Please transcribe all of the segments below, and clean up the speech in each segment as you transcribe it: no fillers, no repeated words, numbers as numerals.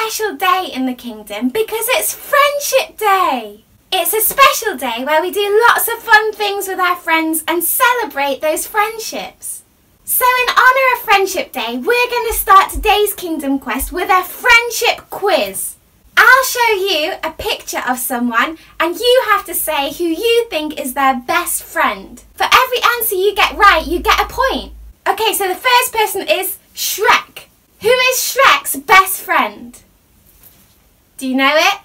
special day in the kingdom because it's Friendship Day. It's a special day where we do lots of fun things with our friends and celebrate those friendships. So in honour of Friendship Day, we're going to start today's Kingdom Quest with a friendship quiz. I'll show you a picture of someone and you have to say who you think is their best friend. For every answer you get right, you get a point. Okay, so the first person is Shrek. Who is Shrek's best friend? Do you know it?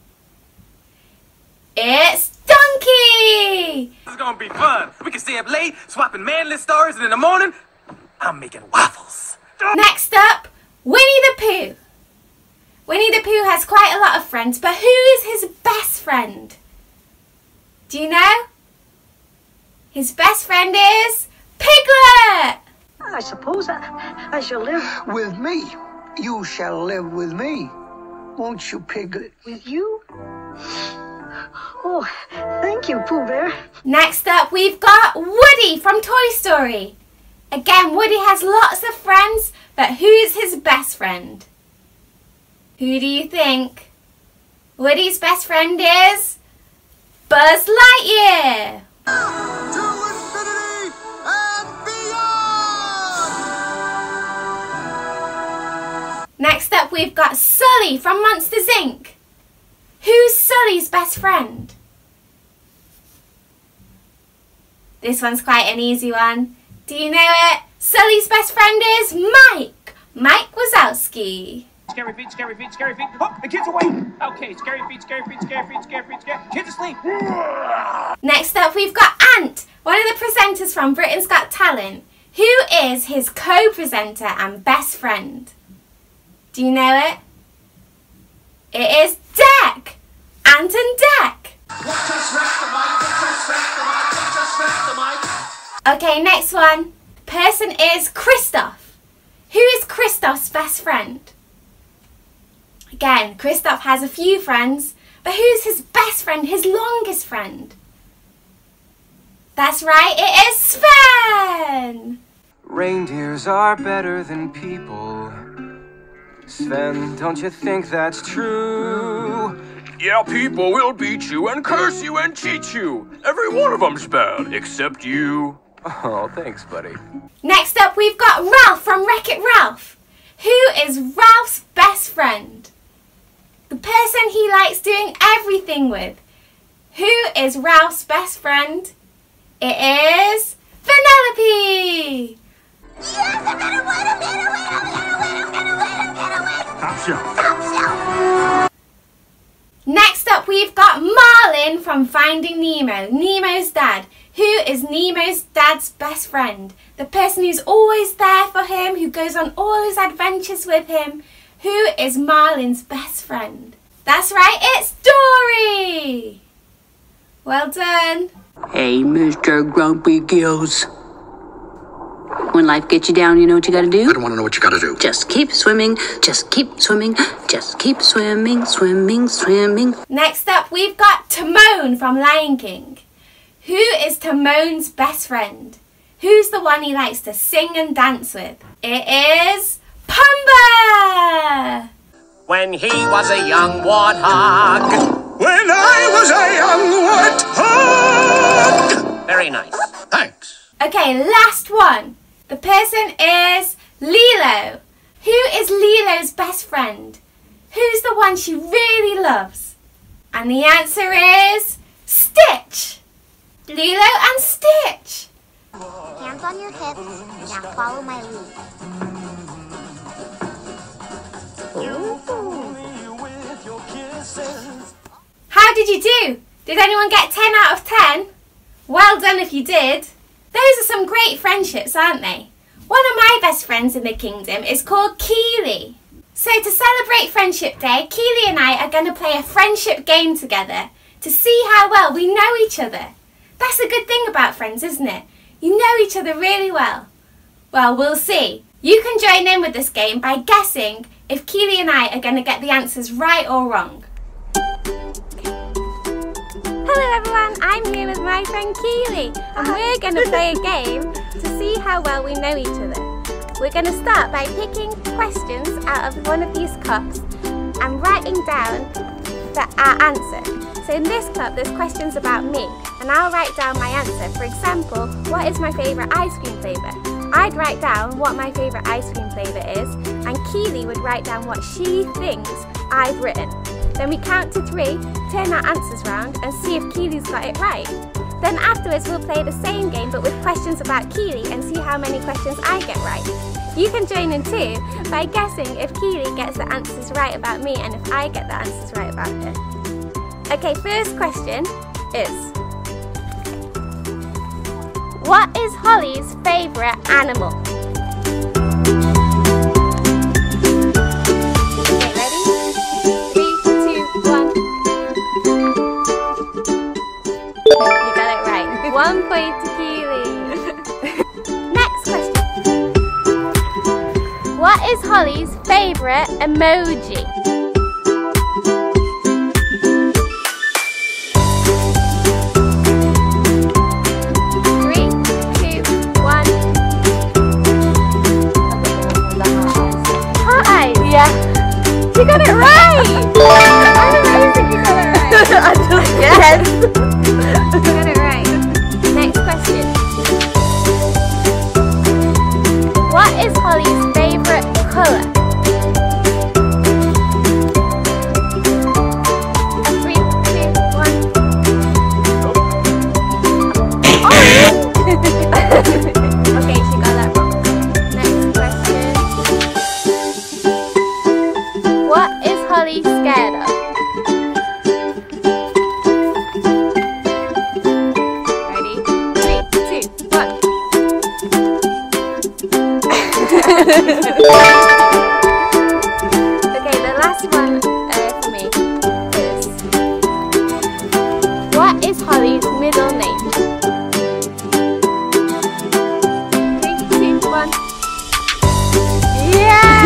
It's Donkey! This is gonna be fun. We can stay up late, swapping manly stories, and in the morning, I'm making waffles. Next up, Winnie the Pooh. Winnie the Pooh has quite a lot of friends, but who is his best friend? Do you know? His best friend is Piglet! I suppose I shall live with me. You shall live with me. Won't you, Piglet? with you. Oh, thank you, Pooh Bear. Next up, we've got Woody from Toy Story. Again, Woody has lots of friends, but who's his best friend? Who do you think? Woody's best friend is Buzz Lightyear. To infinity and beyond! Next up, we've got Sully from Monsters, Inc. Who's Sully's best friend? This one's quite an easy one. Do you know it? Sully's best friend is Mike. Mike Wazowski. Scary feet, scary feet, scary feet. Oh, the kids away. Okay, scary feet, scary feet, scary feet, scary feet, scary. Kids asleep. Next up, we've got Ant, one of the presenters from Britain's Got Talent. Who is his co-presenter and best friend? Do you know it? It is Dec. Ant and Dec. Okay, next one. The person is Kristoff. Who is Kristoff's best friend? Again, Kristoff has a few friends, but who's his best friend, his longest friend? That's right, it is Sven! Reindeers are better than people. Sven, don't you think that's true? Yeah, people will beat you and curse you and cheat you. Every one of them's bad, except you. Oh, thanks, buddy. Next up, we've got Ralph from Wreck-It Ralph. Who is Ralph's best friend? The person he likes doing everything with. Who is Ralph's best friend? It is Vanellope! Yes, I'm gonna win, I'm gonna win, I'm gonna win, I'm gonna win, I'm gonna win. Top shelf. Top shelf. Next up, we've got Marlin from Finding Nemo, Nemo's dad. Who is Nemo's dad's best friend? The person who's always there for him, who goes on all his adventures with him. Who is Marlin's best friend? That's right, it's Dory! Well done. Hey, Mr. Grumpy Gills. When life gets you down, you know what you gotta do? I don't want to know what you gotta do. Just keep swimming, just keep swimming, just keep swimming, swimming, swimming. Next up, we've got Timon from Lion King. Who is Timon's best friend? Who's the one he likes to sing and dance with? It is Pumbaa! When he was a young warthog. When I was a young warthog. Very nice. Thanks. Okay, last one. The person is Lilo. Who is Lilo's best friend? Who's the one she really loves? And the answer is Stitch. Lilo and Stitch. Hands on your hips. Now follow my lead. How did you do? Did anyone get 10 out of 10? Well done if you did. Those are some great friendships, aren't they? One of my best friends in the kingdom is called Keely. So to celebrate Friendship Day, Keely and I are going to play a friendship game together to see how well we know each other. That's a good thing about friends, isn't it? You know each other really well. Well, we'll see. You can join in with this game by guessing if Keely and I are going to get the answers right or wrong. Hello everyone, I'm here with my friend Keely and we're going to play a game to see how well we know each other. We're going to start by picking questions out of one of these cups and writing down our answer. So in this club there's questions about me and I'll write down my answer. For example, what is my favourite ice cream flavour? I'd write down what my favourite ice cream flavour is and Keely would write down what she thinks I've written. Then we count to 3, turn our answers round and see if Keely's got it right. Then afterwards we'll play the same game but with questions about Keely and see how many questions I get right. You can join in too by guessing if Keely gets the answers right about me and if I get the answers right about her. Okay, first question is, what is Holly's favourite animal? Okay, ready? 3, 2, 1. You got it right. 1 point to Keely. Next question. What is Holly's favourite emoji? 3, 2, 1. Hi! Yeah. You got it right! I'm amazing you got it right. I just guessed. You got it right. Next question. What is Holly's favourite colour? 3, 2, 1. Orange! Okay, she got that wrong. Next question. What is Holly scared of? Ready? 3, 2, 1. Okay, the last one for me is, what is Holly's middle name? 3, 2, 1. Yeah!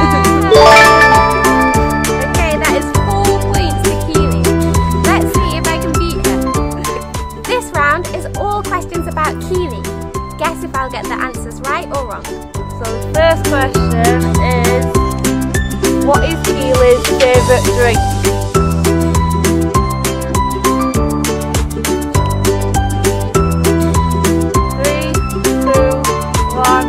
Okay, that is 4 points to Keely. Let's see if I can beat her. This round is all questions about Keely. Guess if I'll get the answers right or wrong. So the first question is, what is Keely's favourite drink? 3, 2, 1.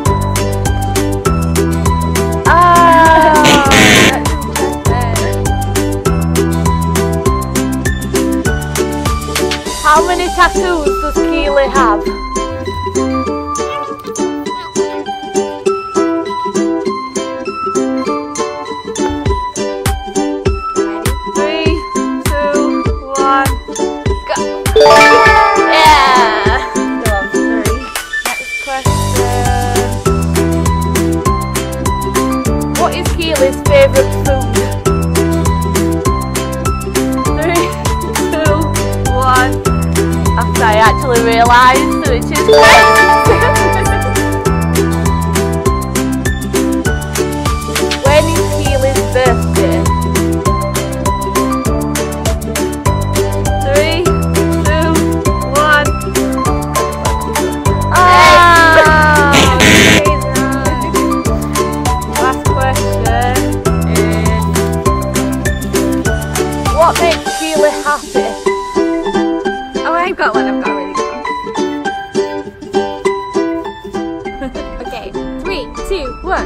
How many tattoos does Keely have? 3, 2, 1, go! Yeah! Still on 3. Next question. What is Keely's favourite food? 3, 2, 1. After I actually realised which is correct. When is Keely's birthday? 3, 2, 1. Last question is, what makes Keely happy? Oh, I've got one. I've got a really good one. Okay, 3, 2, 1.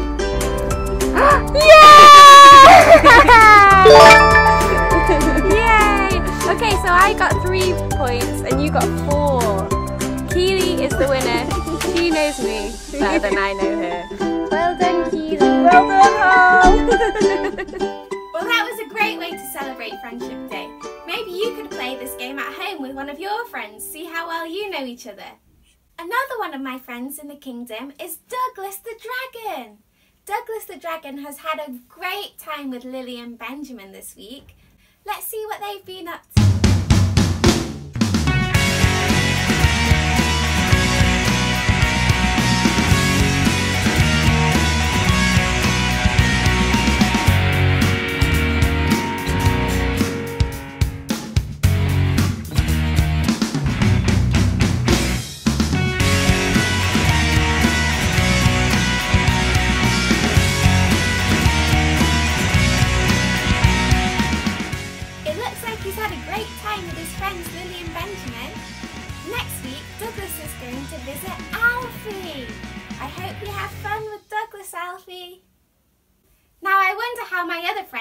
Yay! Okay, so I got 3 points and you got 4. Keely is the winner. She knows me better than I know her. Well done, Keely. Well done, Hal! Well, that was a great way to celebrate Friendship Day. Maybe you could play this game at home with one of your friends, see how well you know each other. Another one of my friends in the kingdom is Douglas the Dragon. Douglas the Dragon has had a great time with Lily and Benjamin this week. Let's see what they've been up to.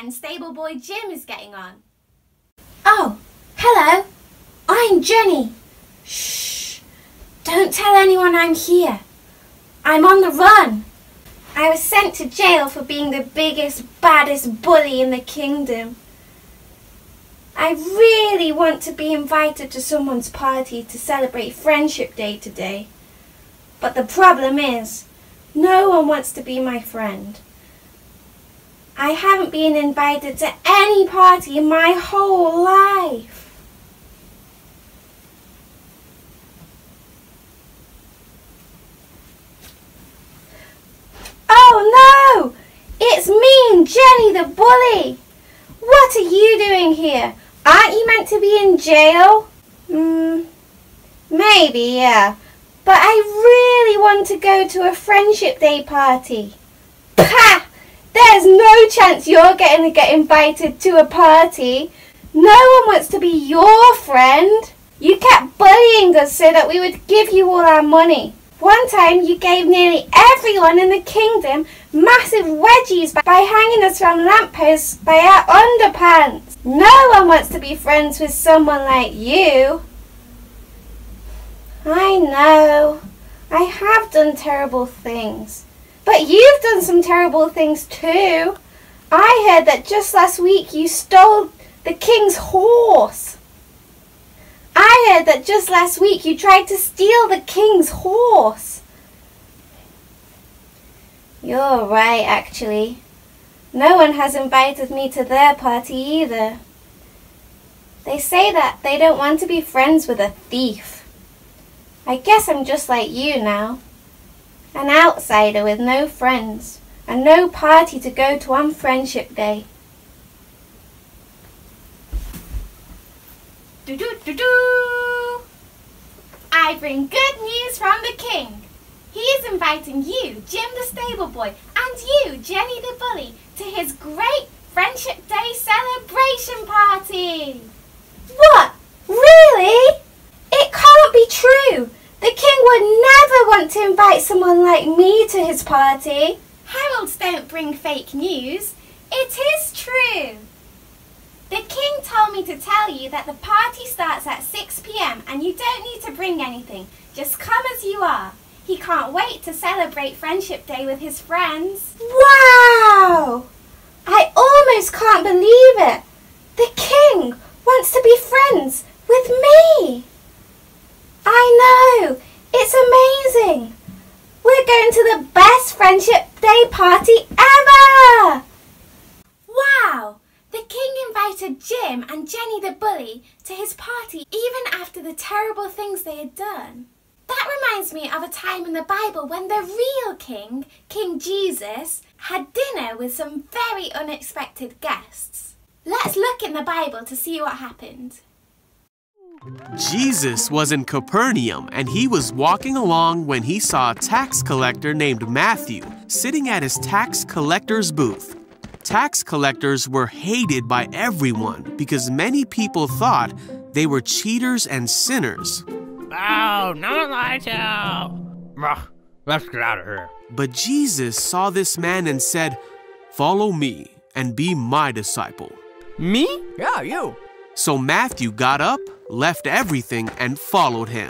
friend Stable Boy Jim is getting on. Oh, hello. I'm Jenny. Shh. Don't tell anyone I'm here. I'm on the run. I was sent to jail for being the biggest, baddest bully in the kingdom. I really want to be invited to someone's party to celebrate Friendship Day today. But the problem is, no one wants to be my friend. I haven't been invited to any party in my whole life. Oh no! It's me, Jenny the bully! What are you doing here? Aren't you meant to be in jail? Maybe, yeah. But I really want to go to a Friendship Day party. Pah! There's no chance you're going to get invited to a party. No one wants to be your friend. You kept bullying us so that we would give you all our money. One time you gave nearly everyone in the kingdom massive wedgies by hanging us from lampposts by our underpants. No one wants to be friends with someone like you. I know. I have done terrible things. But you've done some terrible things too. I heard that just last week you stole the king's horse. I heard that just last week you tried to steal the king's horse. You're right, actually. No one has invited me to their party either. They say that they don't want to be friends with a thief. I guess I'm just like you now. An outsider with no friends and no party to go to on Friendship Day. Do-do-do-do! I bring good news from the king. He is inviting you, Jim the Stable Boy, and you, Jenny the Bully, to his great Friendship Day celebration party. What? Really? It can't be true. The king would never want to invite someone like me to his party. Heralds don't bring fake news. It is true. The king told me to tell you that the party starts at 6 p.m. and you don't need to bring anything. Just come as you are. He can't wait to celebrate Friendship Day with his friends. Wow! I almost can't believe it. The king wants to be friends with me. I know. It's amazing. We're going to the best Friendship Day party ever. Wow! The king invited Jim and Jenny the Bully to his party even after the terrible things they had done. That reminds me of a time in the Bible when the real king, King Jesus, had dinner with some very unexpected guests. Let's look in the Bible to see what happened. Jesus was in Capernaum and he was walking along when he saw a tax collector named Matthew sitting at his tax collector's booth. Tax collectors were hated by everyone because many people thought they were cheaters and sinners. Oh, not like you. Let's get out of here. But Jesus saw this man and said, "Follow me and be my disciple." Me? Yeah, you. So Matthew got up, left everything, and followed him.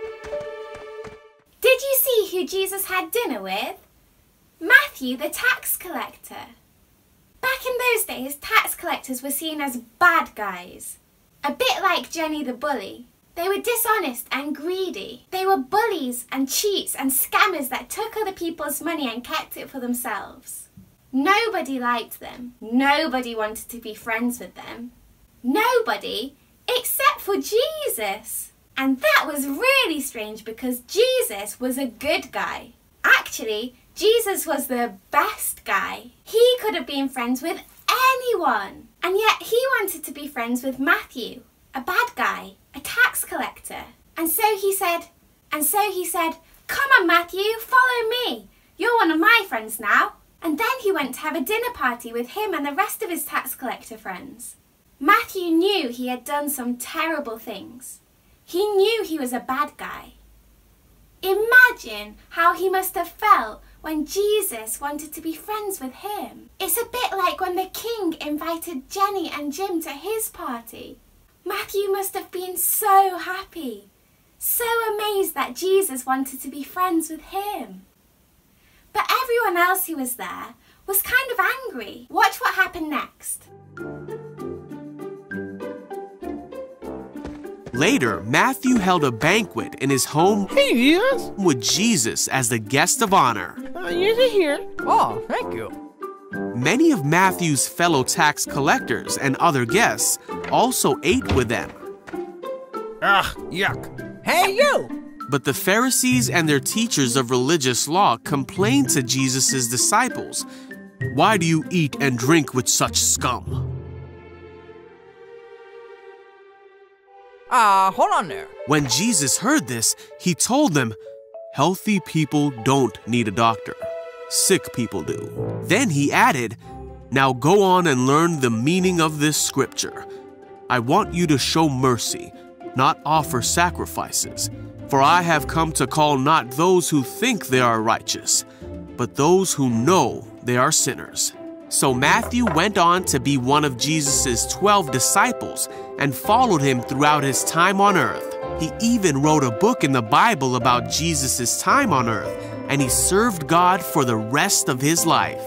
Did you see who Jesus had dinner with? Matthew the tax collector. Back in those days, tax collectors were seen as bad guys. A bit like Jenny the Bully. They were dishonest and greedy. They were bullies and cheats and scammers that took other people's money and kept it for themselves. Nobody liked them. Nobody wanted to be friends with them. Nobody except for Jesus. And that was really strange because Jesus was a good guy. Actually, Jesus was the best guy. He could have been friends with anyone. And yet he wanted to be friends with Matthew, a bad guy, a tax collector. And so he said, "Come on, Matthew, follow me. You're one of my friends now." And then he went to have a dinner party with him and the rest of his tax collector friends. Matthew knew he had done some terrible things. He knew he was a bad guy. Imagine how he must have felt when Jesus wanted to be friends with him. It's a bit like when the king invited Jenny and Jim to his party. Matthew must have been so happy, so amazed that Jesus wanted to be friends with him. But everyone else who was there was kind of angry. Watch what happened next. Later, Matthew held a banquet in his home with Jesus as the guest of honor. You're here. Oh, thank you. Many of Matthew's fellow tax collectors and other guests also ate with them. Ugh, yuck. Hey, you! But the Pharisees and their teachers of religious law complained to Jesus' disciples, "Why do you eat and drink with such scum?" Hold on there. When Jesus heard this, he told them, "Healthy people don't need a doctor. Sick people do." Then he added, "Now go on and learn the meaning of this scripture. I want you to show mercy, not offer sacrifices. For I have come to call not those who think they are righteous, but those who know they are sinners." So Matthew went on to be one of Jesus' 12 disciples and followed him throughout his time on earth. He even wrote a book in the Bible about Jesus' time on earth, and he served God for the rest of his life.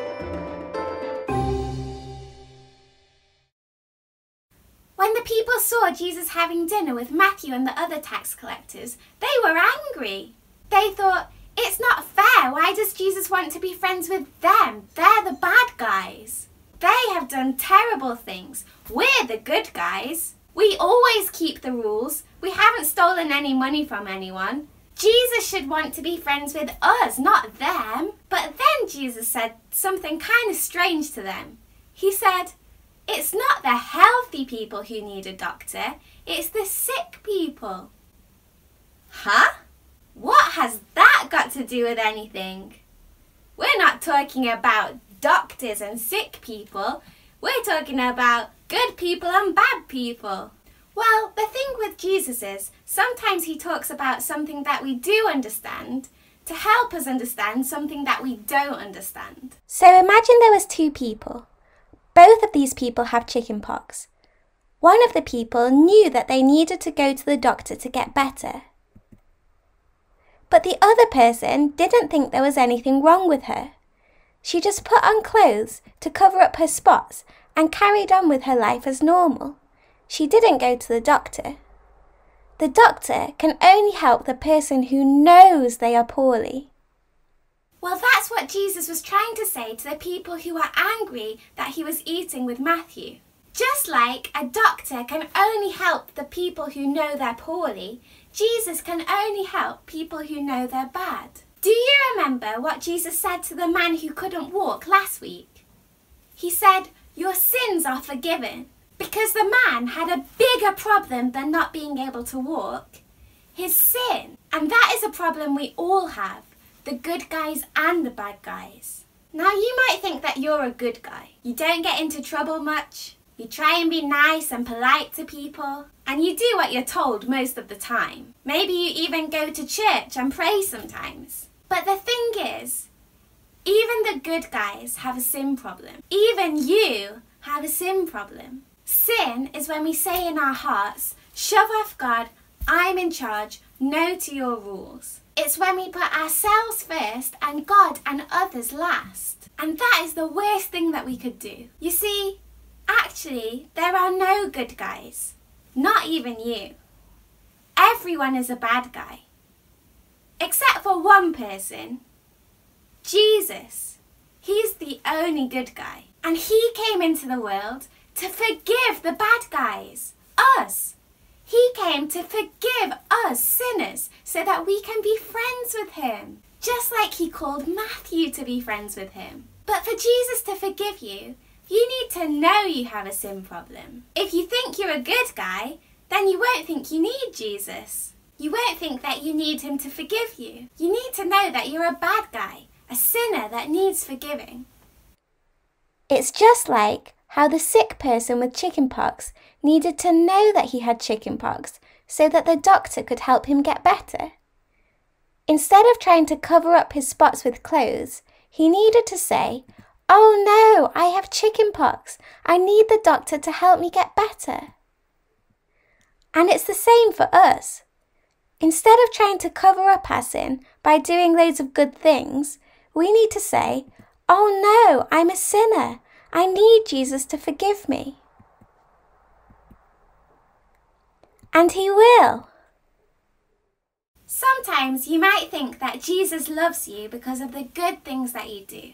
When the people saw Jesus having dinner with Matthew and the other tax collectors, they were angry. They thought, "It's not fair. Why does Jesus want to be friends with them? They're the bad guys. They have done terrible things. We're the good guys. We always keep the rules. We haven't stolen any money from anyone. Jesus should want to be friends with us, not them." But then Jesus said something kind of strange to them. He said, "It's not the healthy people who need a doctor. It's the sick people." Huh? What has that got to do with anything? We're not talking about doctors and sick people. We're talking about good people and bad people. Well, the thing with Jesus is, sometimes he talks about something that we do understand to help us understand something that we don't understand. So imagine there was two people. Both of these people have chickenpox. One of the people knew that they needed to go to the doctor to get better. But the other person didn't think there was anything wrong with her. She just put on clothes to cover up her spots and carried on with her life as normal. She didn't go to the doctor. The doctor can only help the person who knows they are poorly. Well, that's what Jesus was trying to say to the people who were angry that he was eating with Matthew. Just like a doctor can only help the people who know they're poorly, Jesus can only help people who know they're bad. Do you remember what Jesus said to the man who couldn't walk last week? He said, "Your sins are forgiven," because the man had a bigger problem than not being able to walk, his sin. And that is a problem we all have, the good guys and the bad guys. Now you might think that you're a good guy. You don't get into trouble much. You try and be nice and polite to people, and you do what you're told most of the time. Maybe you even go to church and pray sometimes. But the thing is, even the good guys have a sin problem. Even you have a sin problem. Sin is when we say in our hearts, "Shove off God, I'm in charge, no to your rules." It's when we put ourselves first and God and others last. And that is the worst thing that we could do. You see, actually, there are no good guys. Not even you. Everyone is a bad guy. Except for one person. Jesus. He's the only good guy. And he came into the world to forgive the bad guys. Us. He came to forgive us sinners so that we can be friends with him. Just like he called Matthew to be friends with him. But for Jesus to forgive you, you need to know you have a sin problem. If you think you're a good guy, then you won't think you need Jesus. You won't think that you need him to forgive you. You need to know that you're a bad guy, a sinner that needs forgiving. It's just like how the sick person with chickenpox needed to know that he had chickenpox so that the doctor could help him get better. Instead of trying to cover up his spots with clothes, he needed to say, "Oh no, I have chickenpox. I need the doctor to help me get better." And it's the same for us. Instead of trying to cover up our sin by doing loads of good things, we need to say, "Oh no, I'm a sinner. I need Jesus to forgive me." And he will. Sometimes you might think that Jesus loves you because of the good things that you do.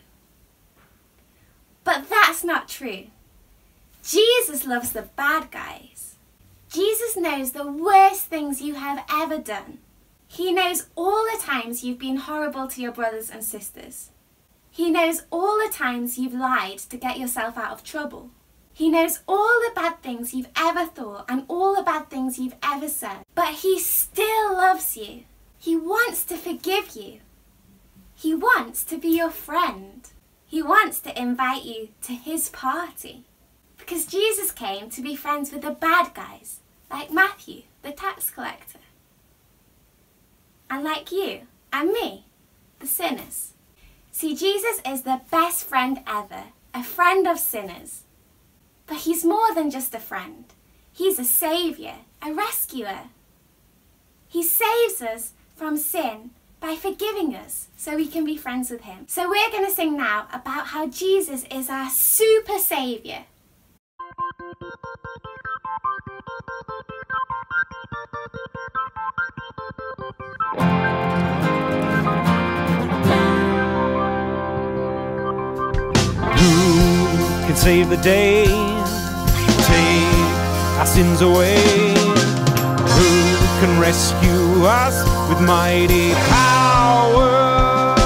But that's not true. Jesus loves the bad guys. Jesus knows the worst things you have ever done. He knows all the times you've been horrible to your brothers and sisters. He knows all the times you've lied to get yourself out of trouble. He knows all the bad things you've ever thought and all the bad things you've ever said. But he still loves you. He wants to forgive you. He wants to be your friend. He wants to invite you to his party. Because Jesus came to be friends with the bad guys, like Matthew, the tax collector. And like you and me, the sinners. See, Jesus is the best friend ever, a friend of sinners. But he's more than just a friend. He's a saviour, a rescuer. He saves us from sin by forgiving us so we can be friends with him. So we're going to sing now about how Jesus is our super saviour. Who can save the day, take our sins away? Who can rescue us with mighty power?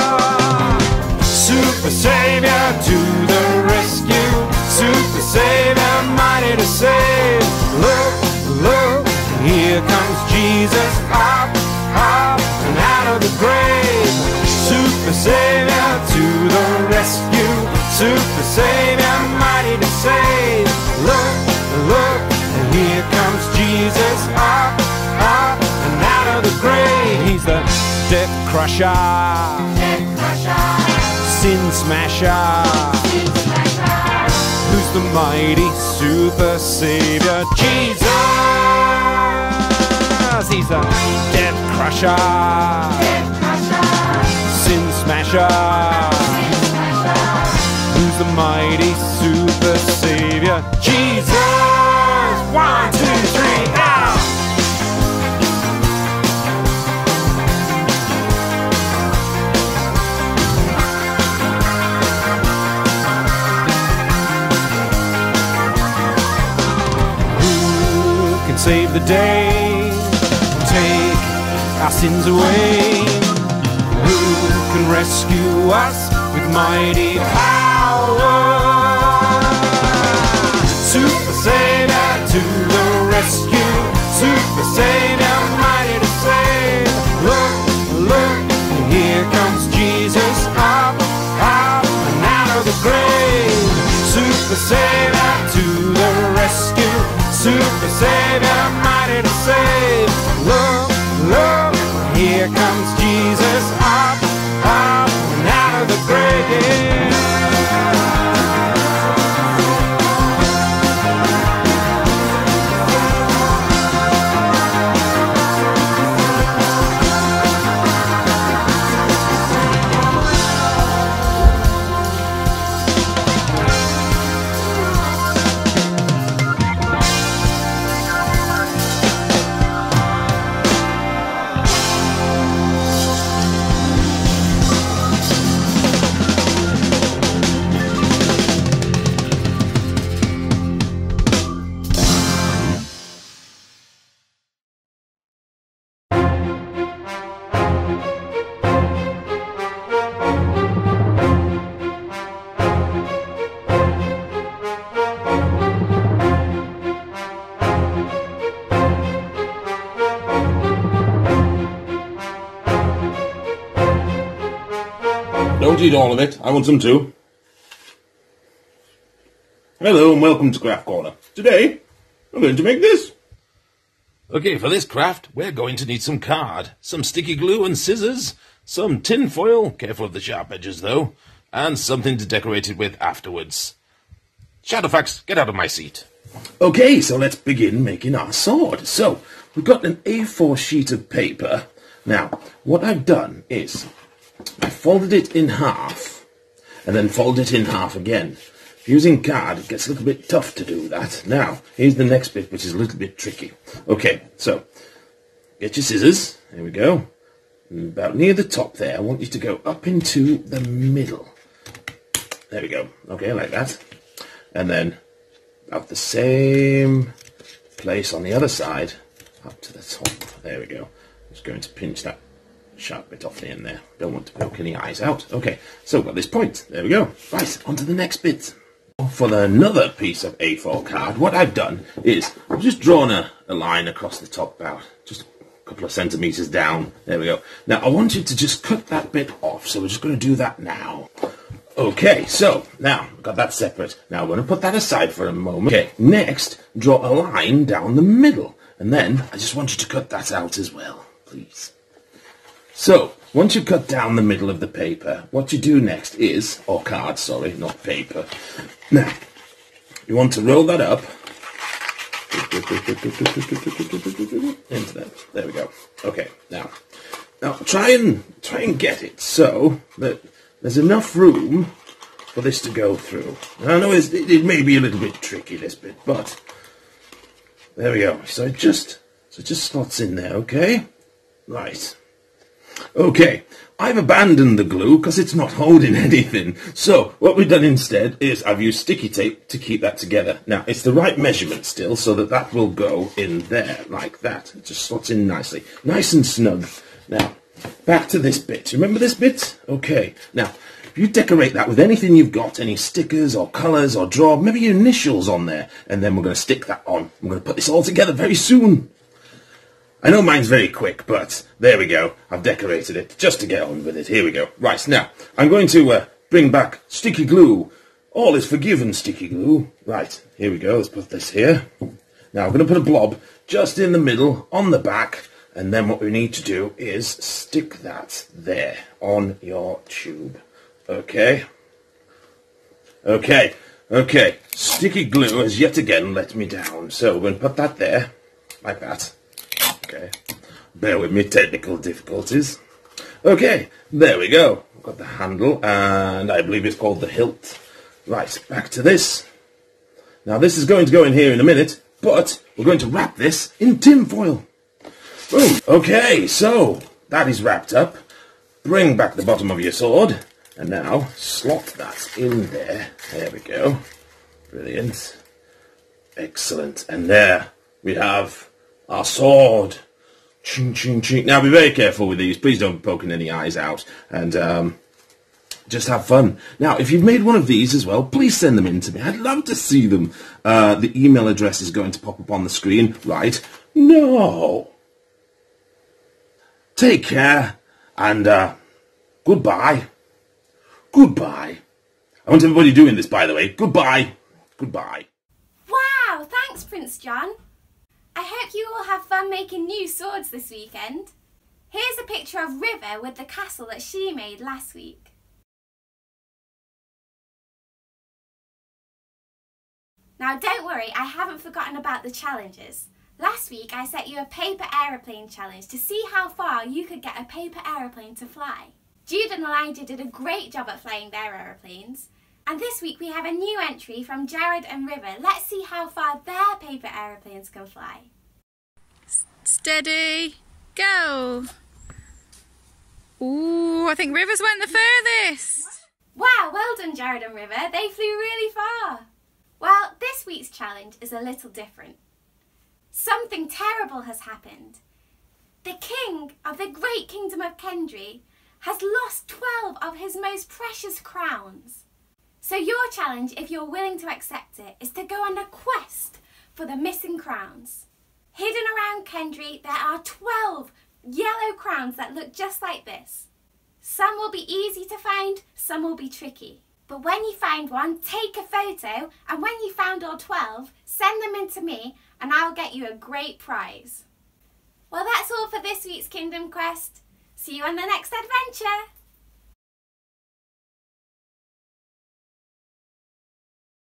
Super Savior to the rescue, Super Savior mighty to save. Look, look, here comes Jesus, up, up and out of the grave. Super Savior to the rescue, Super Savior mighty to save. Look, look, and here comes Jesus, up, up and out of the grave. He's the death crusher, sin smasher, who's the mighty super savior, Jesus. He's the death crusher, sin smasher, who's the mighty super savior, Jesus. 1, 2, 3, now. Who can save the day, take our sins away? Who can rescue us with mighty power? Super Savior to the rescue, Super Savior mighty to save. Look, look, here comes Jesus, up, up and out of the grave. Super Savior to the rescue, Super Savior mighty to save. Look, look, here comes Jesus, up, up and out of the grave. Don't eat all of it, I want some too. Hello and welcome to Craft Corner. Today, I'm going to make this. Okay, for this craft, we're going to need some card, some sticky glue and scissors, some tin foil, careful of the sharp edges though, and something to decorate it with afterwards. Shadowfax, get out of my seat. Okay, so let's begin making our sword. So, we've got an A4 sheet of paper. Now, what I've done is, I folded it in half, and then folded it in half again. Using card, it gets a little bit tough to do that. Now, here's the next bit, which is a little bit tricky. Okay, so, get your scissors. There we go. And about near the top there, I want you to go up into the middle. There we go. Okay, like that. And then, about the same place on the other side, up to the top. There we go. Just going to pinch that sharp bit off the end there. Don't want to poke any eyes out. Okay, so we've got this point. There we go. Right, on to the next bit. For another piece of A4 card, what I've done is I've just drawn a line across the top, about just a couple of centimetres down. There we go. Now, I want you to just cut that bit off, so we're just going to do that now. Okay, so now we've got that separate. Now we're going to put that aside for a moment. Okay, next, draw a line down the middle, and then I just want you to cut that out as well, please. So, once you've cut down the middle of the paper, what you do next is, or card, sorry, not paper. Now, you want to roll that up into that. There we go. Okay, now try and get it so that there's enough room for this to go through. Now, I know it may be a little bit tricky, this bit, but there we go. So it just slots in there, okay? Right. Okay, I've abandoned the glue because it's not holding anything. So what we've done instead is I've used sticky tape to keep that together. Now, it's the right measurement still, so that will go in there like that. It just slots in nicely. Nice and snug. Now, back to this bit. Remember this bit? Okay. Now, if you decorate that with anything you've got, any stickers or colours or draw, maybe your initials on there, and then we're going to stick that on. I'm going to put this all together very soon. I know mine's very quick, but there we go. I've decorated it just to get on with it. Here we go. Right, now, I'm going to bring back sticky glue. All is forgiven, sticky glue. Right, here we go. Let's put this here. Now, I'm going to put a blob just in the middle, on the back, and then what we need to do is stick that there on your tube. Okay? Okay. Okay. Sticky glue has yet again let me down. So, we're going to put that there, like that. Okay, bear with me, technical difficulties. Okay, there we go. We've got the handle, and I believe it's called the hilt. Right, back to this. Now, this is going to go in here in a minute, but we're going to wrap this in tin foil. Boom. Okay, so that is wrapped up. Bring back the bottom of your sword, and now slot that in there. There we go. Brilliant. Excellent. And there we have our sword. Ching, ching, ching. Now, be very careful with these. Please don't be poking any eyes out. And just have fun. Now, if you've made one of these as well, please send them in to me. I'd love to see them. The email address is going to pop up on the screen. Right. No. Take care. And goodbye. Goodbye. I want everybody doing this, by the way. Goodbye. Goodbye. Wow, thanks, Prince John. I hope you all have fun making new swords this weekend. Here's a picture of River with the castle that she made last week. Now don't worry, I haven't forgotten about the challenges. Last week I set you a paper aeroplane challenge to see how far you could get a paper aeroplane to fly. Jude and Elijah did a great job at flying their aeroplanes. And this week we have a new entry from Jared and River. Let's see how far their paper aeroplanes can fly. Steady, go. Ooh, I think River's went the furthest. Wow, well done Jared and River. They flew really far. Well, this week's challenge is a little different. Something terrible has happened. The king of the great kingdom of Kendry has lost 12 of his most precious crowns. So your challenge, if you're willing to accept it, is to go on a quest for the missing crowns. Hidden around Kendry, there are 12 yellow crowns that look just like this. Some will be easy to find, some will be tricky. But when you find one, take a photo, and when you found all 12, send them in to me, and I'll get you a great prize. Well, that's all for this week's Kingdom Quest. See you on the next adventure.